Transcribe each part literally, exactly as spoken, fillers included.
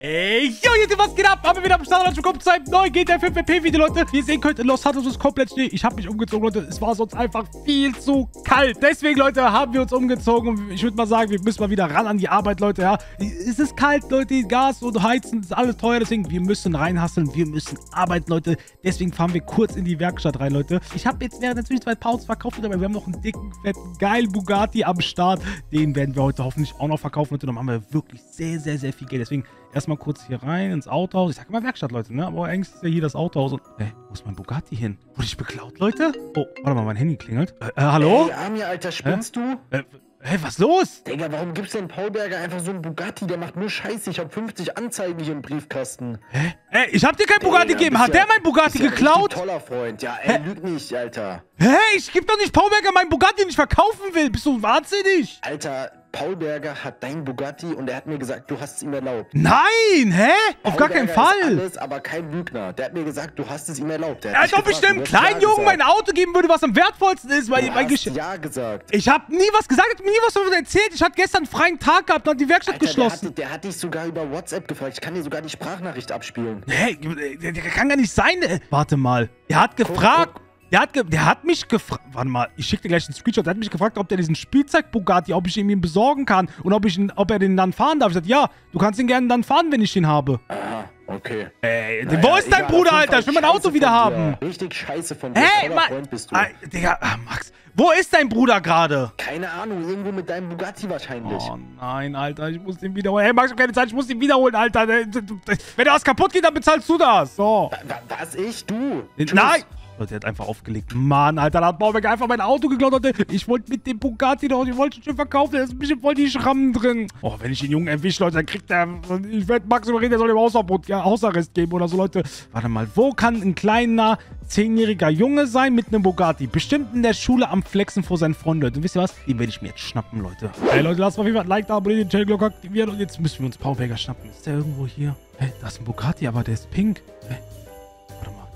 Ey, yo, jetzt was geht ab? Haben wir wieder am Start, willkommen zu einem neuen G T A fünf R P Video, Leute. Wie ihr sehen könnt, in Los Santos ist komplett Schnee. Ich habe mich umgezogen, Leute. Es war sonst einfach viel zu kalt. Deswegen, Leute, haben wir uns umgezogen. Und ich würde mal sagen, wir müssen mal wieder ran an die Arbeit, Leute, ja. Es ist kalt, Leute. Gas und Heizen ist alles teuer. Deswegen, wir müssen reinhasseln. Wir müssen arbeiten, Leute. Deswegen fahren wir kurz in die Werkstatt rein, Leute. Ich habe jetzt während der Zwischenzeit Pausen verkauft, aber wir haben noch einen dicken, fetten, geilen Bugatti am Start. Den werden wir heute hoffentlich auch noch verkaufen, Leute. Dann haben wir wirklich sehr, sehr, sehr viel Geld. Deswegen erstmal kurz hier rein ins Autohaus. Ich sag immer Werkstatt, Leute, ne? Aber eigentlich ist ja hier das Autohaus. Und, ey, wo ist mein Bugatti hin? Wurde ich beklaut, Leute? Oh, warte mal, mein Handy klingelt. Äh, äh hallo? Ey, Armin, Alter, spinnst Hä? du? Äh, Hä, was los? Digga, warum gibst du denn Paul Berger einfach so einen Bugatti? Der macht nur Scheiße. Ich hab fünfzig Anzeigen hier im Briefkasten. Hä? Ey, ich hab dir kein Bugatti Digga, gegeben. bist Hat ja- der mein Bugatti bist ja geklaut? richtig toller Freund. Ja, ey, lüg nicht, Alter. Hä? Ich geb doch nicht Paul Berger meinen Bugatti nicht verkaufen will. Bist du wahnsinnig? Alter, Paul Berger hat deinen Bugatti und er hat mir gesagt, du hast es ihm erlaubt. Nein, hä? Auf Paul gar keinen Berger ist Fall. alles, aber kein Lügner. Der hat mir gesagt, du hast es ihm erlaubt. Der hat Als dich ob ich gefragt, dem du hast kleinen ja Jungen mein gesagt. Auto geben würde, was am wertvollsten ist. Weil Du mein hast Gesch ja gesagt. Ich hab nie was gesagt, ich hab mir nie was davon erzählt. Ich hatte gestern einen freien Tag gehabt und hat die Werkstatt Alter, der, geschlossen. hat, der hat dich sogar über WhatsApp gefragt. Ich kann dir sogar die Sprachnachricht abspielen. Hä? Der, der kann gar nicht sein. Äh, Warte mal. Der hat gefragt. Der hat, ge der hat mich gefragt. Warte mal, ich schicke dir gleich einen Screenshot. Der hat mich gefragt, ob der diesen Spielzeug-Bugatti, ob ich ihn ihm besorgen kann und ob, ich ihn, ob er den dann fahren darf. Ich sagte, ja, du kannst ihn gerne dann fahren, wenn ich ihn habe. Aha, okay. Ey, Naja, wo ist dein egal, Bruder, auf jeden Alter? Fall Ich will mein Scheiße Auto wieder von haben. dir. Richtig scheiße von dir. Hä, Toller Ma Freund bist du. Ah, Digga, ah, Max, wo ist dein Bruder gerade? Keine Ahnung, irgendwo mit deinem Bugatti wahrscheinlich. Oh nein, Alter, ich muss ihn wiederholen. Hey, Max, ich hab keine Zeit, ich muss ihn wiederholen, Alter. Wenn was kaputt geht, dann bezahlst du das. So. Wa- wa- Was, ich? Du? Nein! Leute, der hat einfach aufgelegt. Mann, Alter, da hat Bauwerk einfach mein Auto geklaut. Leute. Ich wollte mit dem Bugatti noch, ich wollte ihn schon verkaufen. Da ist ein bisschen voll die Schrammen drin. Oh, wenn ich den Jungen erwische, Leute, dann kriegt der... Ich werde Max überreden, der soll ihm Hausverbot, ja, Hausarrest geben oder so, Leute. Warte mal, wo kann ein kleiner, zehnjähriger Junge sein mit einem Bugatti? Bestimmt in der Schule am Flexen vor seinen Freunden, Leute. Und wisst ihr was? Den werde ich mir jetzt schnappen, Leute. Hey, Leute, lasst mal auf jeden Fall ein Like da, abonnieren, den Channel-Glocke aktivieren. Und jetzt müssen wir uns Bauwerker schnappen. Ist der irgendwo hier? Hey, da ist ein Bugatti, aber der ist pink. Hey, warte mal.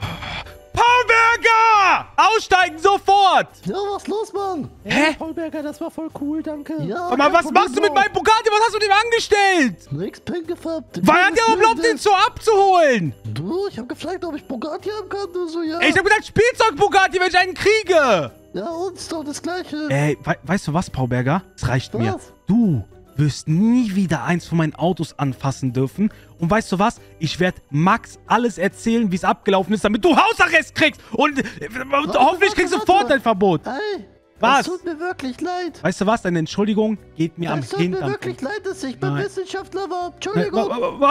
Paulberger! Aussteigen sofort! Ja, was los, Mann? Hä? Paul Berger, das war voll cool, danke. Ja, Aber kein was Problem, machst du mit Bro. meinem Bugatti? Was hast du dem angestellt? Nix pink gefärbt. Weil hat der erlaubt, den so abzuholen? Du, ich hab gefragt, ob ich Bugatti haben kann. Du so, ja. Ey, ich hab gesagt, Spielzeug-Bugatti, wenn ich einen kriege. Ja, uns doch das Gleiche. Ey, we weißt du was, Paulberger? Es reicht mir. Was? Du wirst nie wieder eins von meinen Autos anfassen dürfen. Und weißt du was? Ich werde Max alles erzählen, wie es abgelaufen ist, damit du Hausarrest kriegst. Und äh, hoffentlich kriegst du warte, warte. Vorteilverbot. Ey, Was? es tut mir wirklich leid. Weißt du was? Deine Entschuldigung geht mir am Es tut mir Hintern. wirklich leid, dass ich beim Nein. Wissenschaftler war. Wa- Entschuldigung. wa-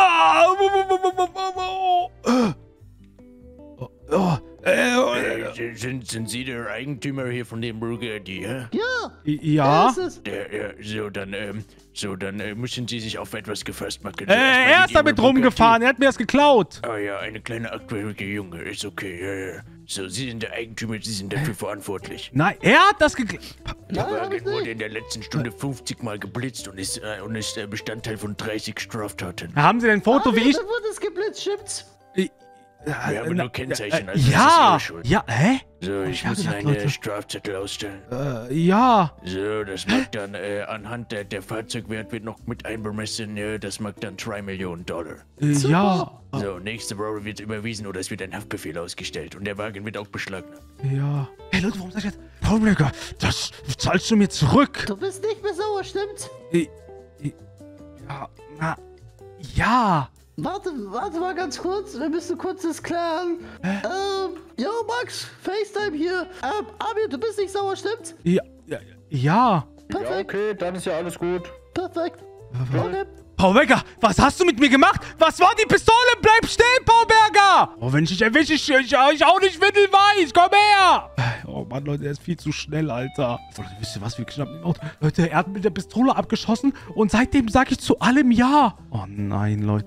wa- wa- Oh, oh, äh, Äh, sind, sind Sie der Eigentümer hier von dem Bugatti, hä? Ja, Ja? das ist es. Der, ja, so, dann, ähm, so, dann äh, müssen Sie sich auf etwas gefasst machen. Äh, er ist damit rumgefahren, er hat mir das geklaut. Oh ja, eine kleine achtjährige Junge, ist okay, ja, ja. So, Sie sind der Eigentümer, Sie sind dafür verantwortlich. Nein, er hat das geklaut. Der Nein, hab ich Wagen wurde nicht. in der letzten Stunde fünfzig Mal geblitzt und ist, äh, und ist äh, Bestandteil von dreißig Straftaten. Haben Sie ein Foto, Ah, wie ich... Da wurde es geblitzt, stimmt's? Wir haben nur Kennzeichen, äh, also das ist ja, Ihre Schuld. ja, hä? So, ich ich hab muss gedacht, einen Leute. Strafzettel ausstellen. Äh, ja. So, das mag dann äh, anhand der, der Fahrzeugwert wird noch mit einbemessen, äh, das mag dann drei Millionen Dollar. Äh, ja. So, nächste Woche wird überwiesen oder es wird ein Haftbefehl ausgestellt und der Wagen wird auch beschlagnahmt. Ja. Hey Leute, warum sag ich jetzt... Paulberger, das zahlst du mir zurück. Du bist nicht mehr sauer, stimmt's? Äh, äh, ja, na... Ja. Warte, warte mal ganz kurz. Wir müssen kurz das klären. Ähm, yo, Max, FaceTime hier. Ähm, Amir, du bist nicht sauer, stimmt's? Ja, ja, ja. Ja, Perfekt, okay, dann ist ja alles gut. perfekt. Okay. Paulberger, was hast du mit mir gemacht? Was war die Pistole? Bleib stehen, Paulberger! Oh, wenn ich dich erwische, ich, ich, ich auch nicht windelweich. Komm her! Oh Mann, Leute, der ist viel zu schnell, Alter. Oh, Leute, wisst ihr was? Wir knappen den Auto. Leute, er hat mit der Pistole abgeschossen und seitdem sage ich zu allem ja. Oh nein, Leute.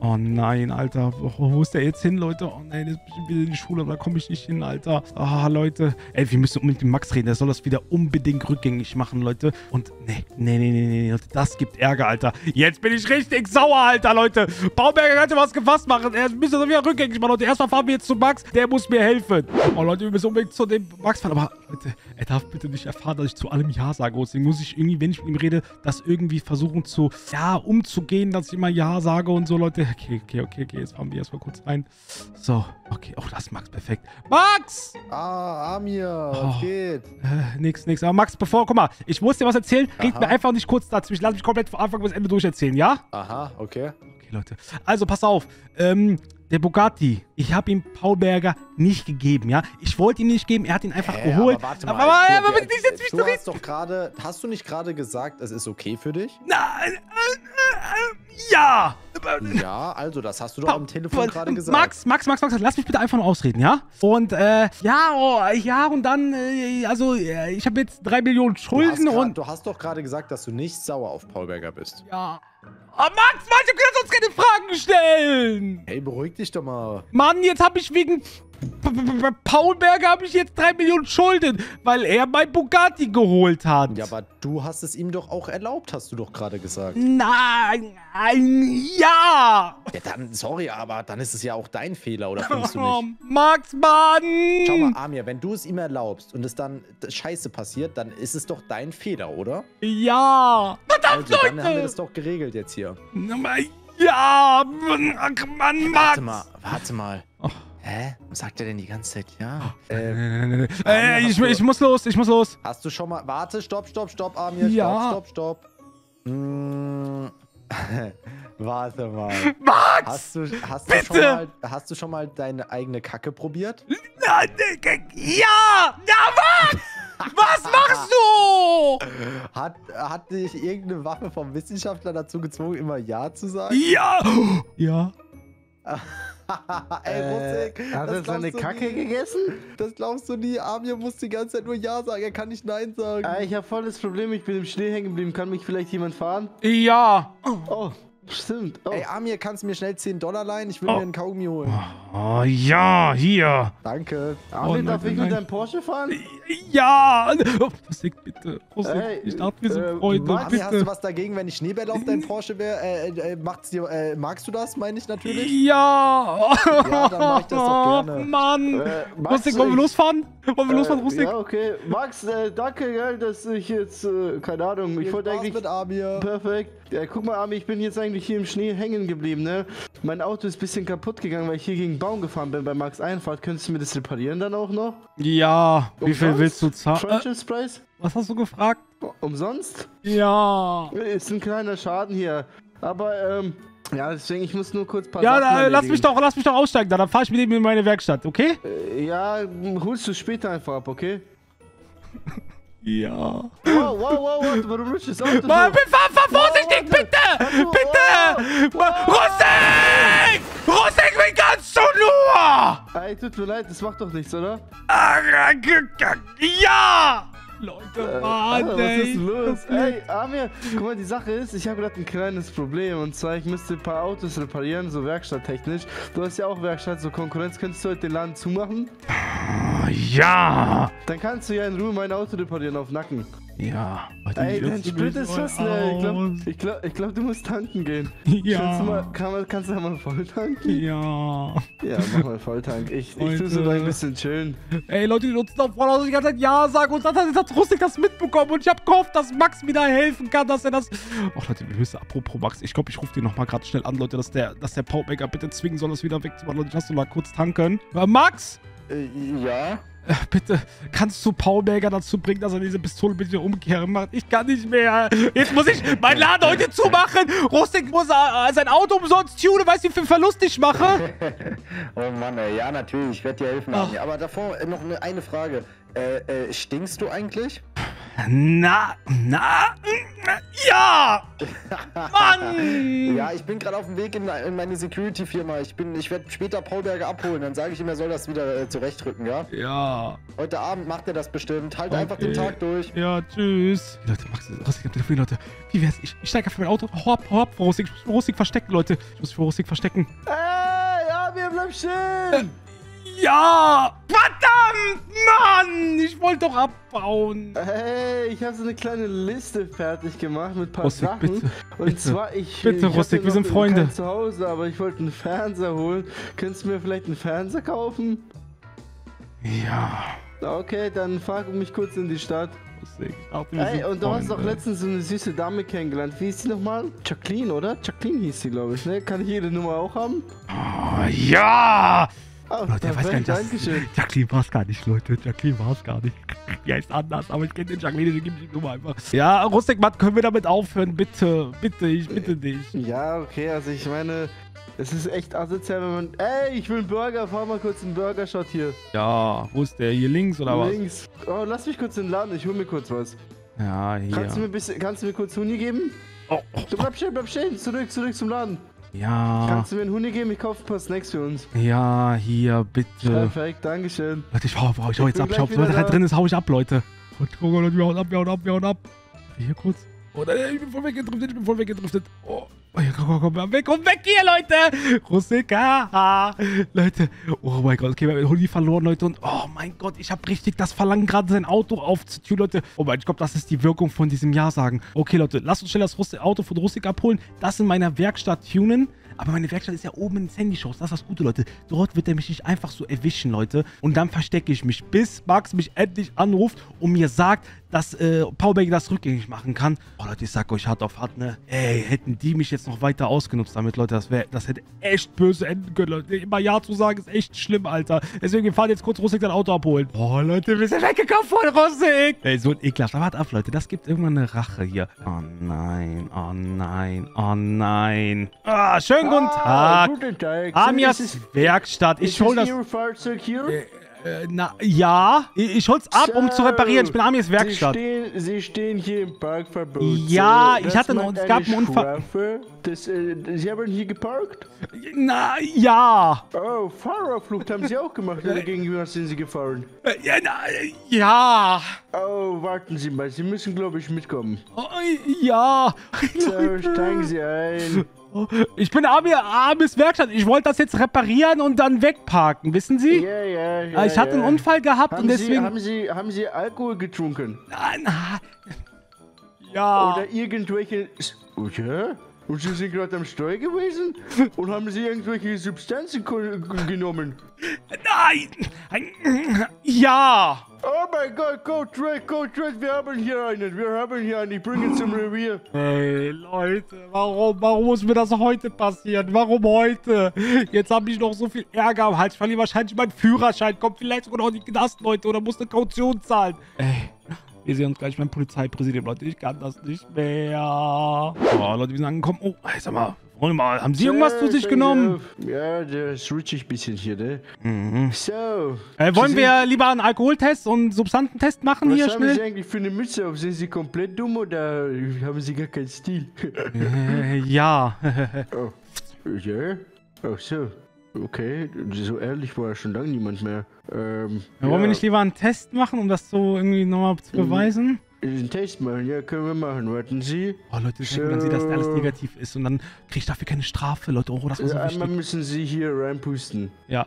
Oh nein, Alter. Wo, wo ist der jetzt hin, Leute? Oh nein, jetzt bin ich wieder in die Schule, aber da komme ich nicht hin, Alter. Ah, Leute. Ey, wir müssen unbedingt mit Max reden. Der soll das wieder unbedingt rückgängig machen, Leute. Und nee, nee, nee, nee, nee, Leute. Das gibt Ärger, Alter. Jetzt bin ich richtig sauer, Alter, Leute. Baumberger könnte was gefasst machen. Er müsste das wieder rückgängig machen, Leute. Erstmal fahren wir jetzt zu Max. Der muss mir helfen. Oh, Leute, wir müssen unbedingt zu dem Max fahren. Aber, Leute, er darf bitte nicht erfahren, dass ich zu allem Ja sage. Deswegen muss ich irgendwie, wenn ich mit ihm rede, das irgendwie versuchen zu, ja, umzugehen, dass ich immer Ja sage und so, Leute. Okay, okay, okay, okay. Jetzt fahren wir erstmal kurz rein. So, okay. Oh, das ist Max. Perfekt. Max! Ah, Amir, was Oh. geht? Äh, nix, nix. Aber Max, bevor, guck mal, ich muss dir was erzählen. Red Aha. mir einfach nicht kurz dazwischen. Lass mich komplett von Anfang bis Ende durcherzählen, ja? Aha, okay. Okay, Leute. Also, pass auf. Ähm, der Bugatti, ich habe ihm Paul Berger nicht gegeben, ja? Ich wollte ihn nicht geben, er hat ihn einfach Hä, geholt. aber warte mal. aber, aber, du, aber, wer- nicht jetzt mich du zu reden. hast doch gerade, hast du nicht gerade gesagt, es ist okay für dich? Nein, äh, äh, ja. Ja, also das hast du doch am Telefon gerade gesagt. Max, Max, Max, Max, lass mich bitte einfach nur ausreden, ja? Und, äh, ja, oh, ja, und dann, äh, also, äh, ich habe jetzt drei Millionen du hast, Schulden grad, und... du hast doch gerade gesagt, dass du nicht sauer auf Paul Berger bist. Ja. Oh, Max, Mann, du kannst uns keine Fragen stellen. Hey, beruhig dich doch mal. Mann, jetzt habe ich wegen P- P- P- Paul Berger habe ich jetzt drei Millionen Schulden, weil er mein Bugatti geholt hat. Ja, aber du hast es ihm doch auch erlaubt, hast du doch gerade gesagt. Nein, nein, ja. Ja, dann, sorry, aber dann ist es ja auch dein Fehler, oder findest du Oh, nicht? Max, Mann. Schau mal, Amir, wenn du es ihm erlaubst und es dann scheiße passiert, dann ist es doch dein Fehler, oder? Ja. Verdammt, Also, dann haben wir Leute. das doch geregelt jetzt hier. Ja, Mann, Mann, Max. Warte mal, warte mal. Oh. Hä? Was sagt er denn die ganze Zeit? Ja. Nee, Äh, nee, nee, nee. Amir, Äh, ich, hast du- ich muss los, ich muss los. hast du schon mal... Warte, stopp, stopp, stopp, Amir. Ja. Stopp, stopp, stopp. Mm, warte mal. Max. Hast du, hast, du Bitte! schon mal, hast du schon mal deine eigene Kacke probiert? Na, ja, ja, Max. Was machst du? Hat, hat dich irgendeine Waffe vom Wissenschaftler dazu gezwungen, immer Ja zu sagen? Ja. Ja. Ey, Äh, Russik, hat das er seine glaubst du Kacke nie. gegessen? Das glaubst du nie. Amir muss die ganze Zeit nur Ja sagen. Er kann nicht Nein sagen. Äh, ich habe volles Problem, ich bin im Schnee hängen geblieben. Kann mich vielleicht jemand fahren? Ja. Oh, stimmt. Oh. Ey, Amir, kannst du mir schnell zehn Dollar leihen? Ich will Oh. mir einen Kaugummi holen. Oh, ja, hier. Danke. Amir, oh, darf nein, ich nein. mit deinem Porsche fahren? Ja. Oh, Rusik, bitte. Rusik, Ey, ich dachte, wir sind äh, Freunde, Max, Amir, hast du bitte. was dagegen, wenn ich Schneebälle auf deinen Porsche wäre? Äh, äh, macht's dir, äh, magst du das, meine ich natürlich? Ja. Ja, dann mach ich das doch gerne. Oh, Mann. Äh, Max, Rusik, wollen wir ich- losfahren? Wollen wir losfahren, Äh, Rusik? ja, okay. Max, äh, danke, gell, dass ich jetzt, äh, keine Ahnung, ich Viel wollte Spaß eigentlich... mit Amir. Perfekt. Ja, guck mal, Ami, ich bin jetzt eigentlich hier im Schnee hängen geblieben, ne? Mein Auto ist ein bisschen kaputt gegangen, weil ich hier gegen einen Baum gefahren bin bei Max Einfahrt. Könntest du mir das reparieren dann auch noch? Ja. Wie viel Umsonst? willst du zahlen? Äh, Franchise-Preis? was hast du gefragt? Umsonst? Ja. Ist ein kleiner Schaden hier. Aber, ähm, ja, deswegen, ich muss nur kurz ein paar Ja, Sachen da, lass mich erledigen. doch, lass mich doch aussteigen, dann, dann fahre ich mit ihm in meine Werkstatt, okay? Äh, Ja, holst du später einfach ab, okay? Ja. Wow, wow, wow, warte, warum rutscht das Auto Mann, so? fahr, fahr vorsichtig, warte. bitte! Warte, Bitte! Ma- Rusik! Rusik, wie kannst du nur? Ey, tut mir leid, das macht doch nichts, oder? Ja! Leute, Mann, Alter, was ey. ist los? Ey, Amir, guck mal, die Sache ist, ich habe gerade ein kleines Problem. Und zwar, ich müsste ein paar Autos reparieren, so werkstatttechnisch. Du hast ja auch Werkstatt, so Konkurrenz. Könntest du heute den Laden zumachen? Ja! Dann kannst du ja in Ruhe mein Auto reparieren auf Nacken. Ja. Warte, Ey, wie dein hörst du Sprit mich ist wohl fast leer. Ich glaube, aus? ich glaub, ich glaub, du musst tanken gehen. Ja. Kannst du, mal, kann man, kannst du mal voll tanken? Ja. Ja, mach mal Volltank. Ich, ich tu so Leute. da ein bisschen chillen. Ey, Leute, die nutzen doch voll aus, dass ich die ganze Zeit Ja sage. Und dann hat, hat Rustik das mitbekommen. Und ich hab gehofft, dass Max mir da helfen kann, dass er das... Oh, Leute, wir müssen, apropos Max, ich glaube, ich rufe den nochmal gerade schnell an, Leute, dass der, dass der Powermaker bitte zwingen soll, das wieder wegzumachen. Leute, lass du mal kurz tanken. Äh, Max? Äh, ja? Äh, bitte, kannst du Paul Berger dazu bringen, dass er diese Pistole bitte umkehren macht? Ich kann nicht mehr. Jetzt muss ich meinen Laden heute zumachen. Rustik muss äh, sein Auto umsonst tunen. Weißt du, wie viel Verlust ich mache? Oh Mann, ey. Ja, natürlich. Ich werde dir helfen. Ach. Amir. Aber davor äh, noch eine, eine Frage. Äh, äh, stinkst du eigentlich? Na, na, ja! Mann! Ja, ich bin gerade auf dem Weg in, in meine Security-Firma. Ich bin, ich werde später Paul Berger abholen. Dann sage ich ihm, er soll das wieder äh, zurechtrücken, ja? Ja. Heute Abend macht er das bestimmt. Halt Okay. einfach den Tag durch. Ja, tschüss. Leute, Max, Rustig am Telefon, Leute. Wie wär's? Ich, ich steige einfach mein Auto. Hau ab, hau ab, Frau Rustig. Ich muss Frau Rustig verstecken, Leute. Ich muss Frau Rustig verstecken. Ey, Amir, bleib stehen! Ja! Verdammt! Mann! Ich wollte doch abbauen. Hey, ich habe so eine kleine Liste fertig gemacht mit ein paar Rustig, Sachen. bitte, Und bitte, zwar, ich. bitte, ich hab Rustig, ja wir sind noch Freunde. keinen zu Hause, aber ich wollte einen Fernseher holen. Könntest du mir vielleicht einen Fernseher kaufen? Ja. Okay, dann fahr mich kurz in die Stadt. Rustig, ich dachte, wir Ey, sind und du hast doch Freunde. letztens so eine süße Dame kennengelernt. Wie hieß die nochmal? Jacqueline, oder? Jacqueline hieß sie, glaube ich, ne? Kann ich ihre Nummer auch haben? Oh, ja! Oh, Leute, er weiß gar nicht, dass... Dankeschön. Jacqueline war es gar nicht, Leute. Jacqueline war es gar nicht. Die heißt anders, aber ich kenne den Jacqueline, den gebe ich die Nummer einfach. Ja, Rustig, Mann, können wir damit aufhören? Bitte, bitte, ich bitte dich. Ja, okay, also ich meine, es ist echt asozial, wenn man... Ey, ich will einen Burger, fahr mal kurz einen Burger-Shot hier. Ja, wo ist der? Hier links oder was? Links. Oh, lass mich kurz in den Laden, ich hol mir kurz was. Ja, hier. Kannst du mir, ein bisschen, kannst du mir kurz Huni geben? Oh, oh, Du bleib stehen, bleib stehen, zurück, zurück zum Laden. ja, Kannst du mir einen Huni geben? Ich kaufe ein paar Snacks für uns. ja, hier, bitte. Perfekt, dankeschön. Leute, ich hau, ich hau jetzt bin ab. Ich hau, gleich sobald wieder er da. drin ist, hau ich ab, Leute. Und oh Gott, wir hauen ab, wir hauen ab, wir hauen ab. Hier kurz. Oh nein, ich bin voll weggedriftet, ich bin voll weggedriftet. Oh, oh ja, komm, komm, komm, weg, komm weg hier, Leute. Rustika. Leute, oh mein Gott, okay, wir haben Huni verloren, Leute. Und oh mein Gott, ich habe richtig das Verlangen, gerade sein Auto aufzutun, Leute. Oh mein Gott, das ist die Wirkung von diesem Ja-Sagen. Okay, Leute, lasst uns schnell das Rust Auto von Rustik abholen. Das in meiner Werkstatt tunen. Aber meine Werkstatt ist ja oben in Sandy-Shows. Das ist das Gute, Leute. Dort wird er mich nicht einfach so erwischen, Leute. Und dann verstecke ich mich, bis Max mich endlich anruft und mir sagt, dass äh, Paul Berger das rückgängig machen kann. Oh, Leute, ich sag euch hart auf hart, ne? Ey, hätten die mich jetzt noch weiter ausgenutzt damit, Leute, das wäre, das hätte echt böse enden können, Leute. Immer Ja zu sagen ist echt schlimm, Alter. Deswegen, wir fahren jetzt kurz Rustik sein Auto abholen. Oh, Leute, wir sind weggekommen von Rustik. Ey, so ein ekelhaft. Aber warte ab, Leute, das gibt irgendwann eine Rache hier. Oh nein, oh nein, oh nein. Ah, schönen guten Ah, Tag. guten Tag. Amias Ist es- Werkstatt. Ich ist hol es das... Ihr Fahrzeug hier? Äh, na, ja. Ich, ich hol's ab, um zu reparieren. Ich bin Amias Werkstatt. Sie stehen, Sie stehen hier im Parkverbot. Ja, So, ich das hatte einen- macht es gab eine einen Unfall. Strafe. Das, äh, Sie haben hier geparkt? Na, ja. Oh, Fahrerflucht haben Sie auch gemacht. Oder gegen was sind Sie gefahren? Äh, Ja, na, ja. Oh, warten Sie mal. Sie müssen, glaube ich, mitkommen. Oh, ja. So, steigen Sie ein. Ich bin Ami- Amis Werkstatt. Ich wollte das jetzt reparieren und dann wegparken, wissen Sie? Ja, ja, ja. ich hatte ja. einen Unfall gehabt Haben und Sie, deswegen... haben, Sie, haben Sie Alkohol getrunken? Na, na, ja. Oder irgendwelche... Oh, ja? Und Sie sind gerade am Steuer gewesen? Und haben Sie irgendwelche Substanzen ko- genommen? Nein. Ja. Oh mein Gott, go Track, go Track, wir haben hier einen, wir haben hier einen, ich bringe ihn zum Revier. Hey, Leute, warum, warum muss mir das heute passieren? Warum heute? Jetzt habe ich noch so viel Ärger am Hals. Ich verliere wahrscheinlich meinen Führerschein. Kommt vielleicht sogar noch in die Knast, Leute. Oder muss eine Kaution zahlen. Ey, wir sehen uns gleich beim Polizeipräsidium, Leute. Ich kann das nicht mehr. Oh, Leute, wir sind angekommen. Oh, ey, sag mal, Freunde mal, haben Sie irgendwas zu sich genommen? Ja, der ist rutschig ein bisschen hier, ne? Mhm. So. Äh, wollen Sie wir lieber einen Alkoholtest und einen Substantentest machen Was hier haben Sie schnell? eigentlich für eine Mütze auf? Sind Sie komplett dumm oder haben Sie gar keinen Stil? Äh, ja. Oh, ja? Ach so. Okay, so ehrlich war schon lange niemand mehr. Ähm, Wollen wir ja, nicht lieber einen Test machen, um das so irgendwie nochmal zu beweisen? einen Test machen? Ja, können wir machen. Warten Sie. Oh, Leute, ich denke, dann sieht, dass alles So. negativ ist und dann kriege ich dafür keine Strafe, Leute. Oh, das war so Ja, einmal wichtig. müssen Sie hier reinpusten. Ja.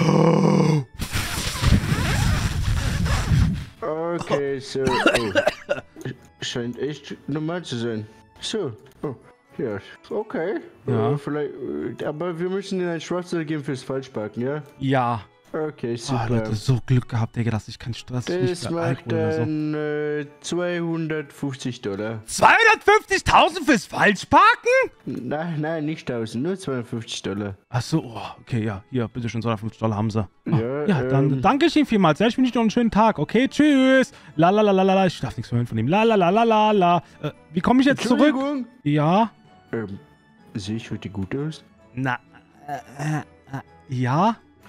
Okay, so. Oh. Scheint echt normal zu sein. So. Oh. Ja, okay. Ja. Äh, vielleicht, äh, aber wir müssen Ihnen ein Schwarzteil geben fürs Falschparken, ja? Ja. Okay, Oh, super. Leute, so Glück gehabt, Digga, dass ich keinen Stress nicht das mehr macht Alkohol oder so. dann äh, zweihundertfünfzig Dollar. zweihundertfünfzigtausend fürs Falschparken? Nein, nein, nicht tausend, nur zweihundertfünfzig Dollar. Achso, oh, okay, ja. Hier, bitteschön, zweihundertfünfzig Dollar haben sie. Oh, Ja, ja, dann ähm, danke ich Ihnen vielmals. Ja, ich wünsche Ihnen noch einen schönen Tag, okay? Tschüss. La la la la la la. Ich darf nichts mehr hören von ihm. La la la la la la. Äh, wie komme ich jetzt zurück? Entschuldigung. Ja. Ähm, sehe ich heute gut aus? Na, äh, äh, äh, ja.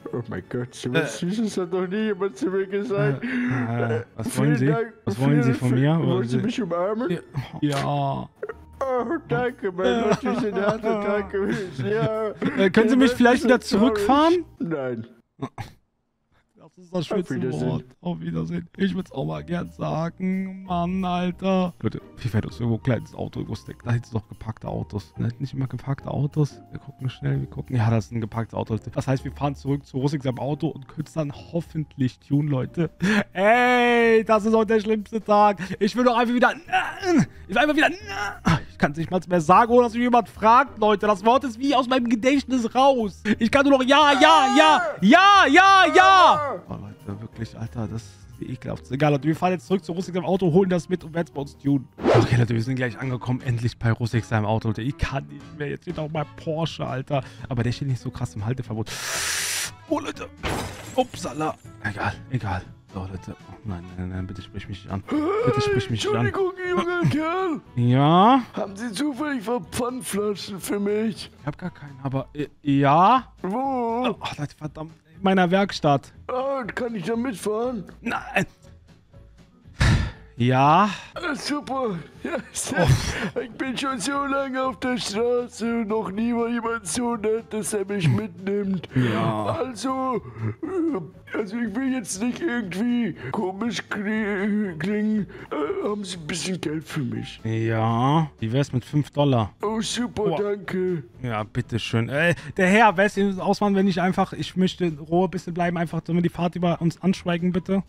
Oh mein Gott, so was Süßes hat noch nie jemand zu mir gesagt. Äh, äh, was Vielen wollen Sie? Dank. Was wollen Sie von mir? Wollen Sie mich umarmen? Ja. Oh, danke, mein Gott, Sie sind hart und danke mich. Ja. Äh, können Sie mich vielleicht wieder zurückfahren? Nein. Das ist das schönste Wort. Auf Wiedersehen. Ich würde es auch mal gern sagen. Mann, Alter. Leute, hier fährt uns irgendwo ein kleines Auto. Da hinten sind noch geparkte Autos. Da hinten nicht immer geparkte Autos. Wir gucken schnell, wir gucken. Ja, das ist ein geparktes Auto. Das heißt, wir fahren zurück zu Russik seinem Auto und können es dann hoffentlich tun, Leute. Ey, das ist heute der schlimmste Tag. Ich will doch einfach wieder... Ich will einfach wieder... Ich kann es nicht mal mehr sagen, ohne dass mich jemand fragt, Leute. Das Wort ist wie aus meinem Gedächtnis raus. Ich kann nur noch ja, ja, ja, ja, ja, ja. Oh, Leute, wirklich, Alter, das ist ekelhaft. Egal, Leute, wir fahren jetzt zurück zu Russik seinem Auto, holen das mit und werden es bei uns tun. Okay, Leute, wir sind gleich angekommen, endlich bei Russik seinem Auto, Leute. Ich kann nicht mehr, jetzt steht auch mal Porsche, Alter. Aber der steht nicht so krass im Halteverbot. Oh, Leute. Upsala. Egal, egal. So, Leute. Oh, nein, nein, nein, bitte sprich mich nicht an. Bitte sprich mich nicht an. Entschuldigung, junger Kerl. Ja? Haben Sie zufällig Pfandflaschen für mich? Ich hab gar keinen, aber... Äh, ja? Wo? Oh, Leute, verdammt. In meiner Werkstatt. Ah, kann ich da mitfahren? Nein. Ja? Ah, super. Ja, ich bin schon so lange auf der Straße und noch nie war jemand so nett, dass er mich mitnimmt. Ja. Also, also ich will jetzt nicht irgendwie komisch klingen. Äh, haben Sie ein bisschen Geld für mich? Ja. Wie wär's mit fünf Dollar? Oh, super, Oh. danke. Ja, bitteschön. Äh, der Herr, wer ist denn ausmachen, wenn ich einfach... Ich möchte in Ruhe ein bisschen bleiben. Einfach, sollen wir die Fahrt über uns anschweigen, bitte?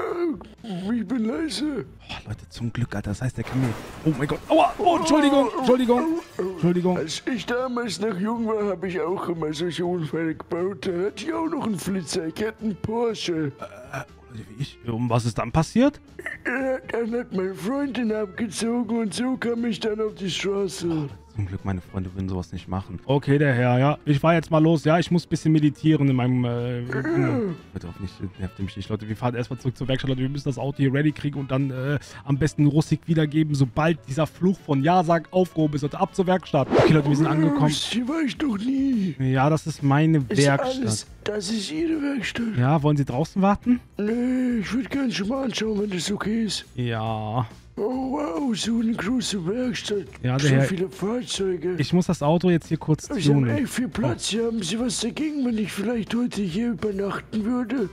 Ja, ich bin leise. Oh, Leute, zum Glück, Alter. Das heißt, der kann mir... Oh mein Gott. Aua. Oh, Entschuldigung. Entschuldigung. Entschuldigung. Als ich damals noch jung war, habe ich auch immer solche Unfälle gebaut. Da hatte ich auch noch einen Flitzer. Ich hatte einen Porsche. Äh, wie ich? Und was ist dann passiert? Ja, dann hat mein Freund ihn abgezogen und so kam ich dann auf die Straße. Zum Glück, meine Freunde würden sowas nicht machen. Okay, der Herr, ja. Ich fahr jetzt mal los, ja. Ich muss ein bisschen meditieren in meinem... Äh, Bitte auf nicht, nervt mich nicht, Leute. Wir fahren erstmal zurück zur Werkstatt, Leute. Wir müssen das Auto hier ready kriegen und dann äh, am besten Russik wiedergeben, sobald dieser Fluch von Ja-Sag aufgehoben ist. Leute, ab zur Werkstatt. Okay, Leute, wir sind angekommen. Hier war ich noch nie. Ja, das ist meine Ist Werkstatt. alles, das ist Ihre Werkstatt? Ja, wollen Sie draußen warten? Nee, ich würde gerne schon mal anschauen, wenn das okay ist. Ja. Oh wow, so eine große Werkstatt. Ja, der so Herr- viele Fahrzeuge. Ich muss das Auto jetzt hier kurz Sie haben tunen. echt viel Platz. Hier haben Sie was dagegen, wenn ich vielleicht heute hier übernachten würde?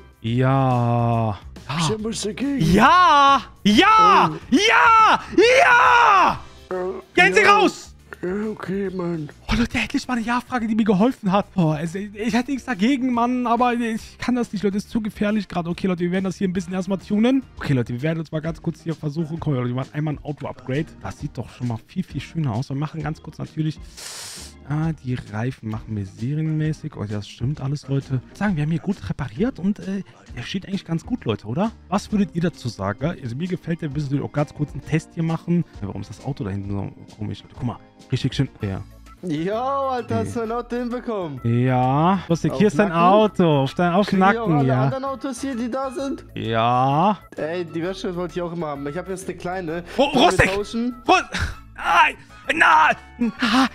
Ja. Sie haben was dagegen? Ja! Ja! Ja! Ja! Äh, Gehen Sie ja. raus! Ja, okay, Mann. Oh Leute, endlich mal eine Ja-Frage, die mir geholfen hat. Oh, also, ich hätte nichts dagegen, Mann, aber ich kann das nicht, Leute. Das ist zu gefährlich gerade. Okay, Leute, wir werden das hier ein bisschen erstmal tunen. Okay, Leute, wir werden uns mal ganz kurz hier versuchen. Komm, Leute, wir machen einmal ein Auto-Upgrade. Das sieht doch schon mal viel, viel schöner aus. Wir machen ganz kurz natürlich... Ah, die Reifen machen wir serienmäßig. Oh, das stimmt alles, Leute. Ich würde sagen, wir haben hier gut repariert und äh, der steht eigentlich ganz gut, Leute, oder? Was würdet ihr dazu sagen? Ja? Also mir gefällt der. Wir müssen natürlich auch ganz kurz einen Test hier machen. Ja, warum ist das Auto da hinten so komisch, Leute? Guck mal, richtig schön. Ja. Jo, Alter, hast du ein Auto hinbekommen? Ja. Lustig, Auf hier ist dein Nacken? Auto. Auf dein auf Kriegen die auch Nacken, alle ja. anderen Autos hier, die da sind? Ja. Ey, die Werkstatt wollte ich auch immer haben. Ich habe jetzt eine kleine. Oh, Wollen wir Rustig! tauschen? Rus Nein! Nein!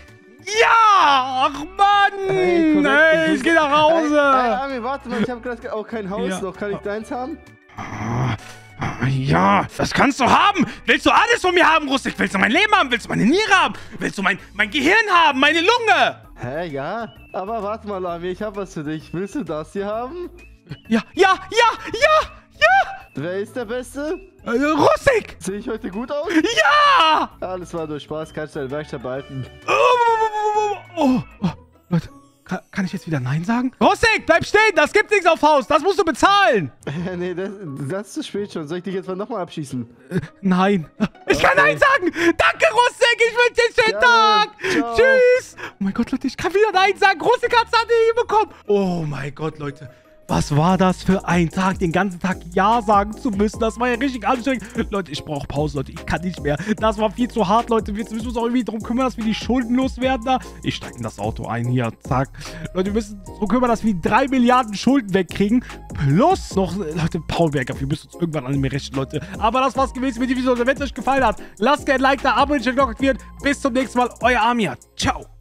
Ja! Ach Mann! Ey, korrekt, Ey, du- ich geh nach Ey, ey, Hause! Armin, warte mal, ich habe gerade auch kein Haus Ja. noch. Kann ich deins haben? Ja, das kannst du haben. Willst du alles von mir haben, Rustik? Willst du mein Leben haben? Willst du meine Niere haben? Willst du mein, mein Gehirn haben? Meine Lunge? Hä, ja? Aber warte mal, Armin, ich habe was für dich. Willst du das hier haben? Ja, ja, ja, ja, ja! Wer ist der Beste? Äh, Rustik! Sehe ich heute gut aus? Ja! Alles war nur Spaß, kannst du deine Werkstatt behalten. Oh, oh, oh, oh. Leute, kann, kann ich jetzt wieder Nein sagen? Rustik, bleib stehen! Das gibt nichts auf Haus! Das musst du bezahlen! Nee, das, das ist zu spät schon. Soll ich dich jetzt mal nochmal abschießen? Äh, nein. Ich kann Nein sagen! Danke, Rustik! Ich wünsche dir einen schönen Gerne. Tag! Ciao. Tschüss! Oh mein Gott, Leute, ich kann wieder Nein sagen! Rustik hat's an die bekommen! Oh mein Gott, Leute. Was war das für ein Tag, den ganzen Tag Ja sagen zu müssen? Das war ja richtig anstrengend. Leute, ich brauche Pause, Leute. Ich kann nicht mehr. Das war viel zu hart, Leute. Jetzt müssen wir uns auch irgendwie darum kümmern, dass wir die Schulden loswerden da. Ich steige in das Auto ein hier. Zack. Leute, wir müssen uns darum kümmern, dass wir die drei Milliarden Schulden wegkriegen. Plus noch, Leute, Paulberger. Wir müssen uns irgendwann an mir rechnen, Leute. Aber das war's gewesen mit dem Video. Wenn es euch gefallen hat, lasst gerne ein Like da, Abo und die Glocke aktivieren. Bis zum nächsten Mal. Euer Amir. Ciao.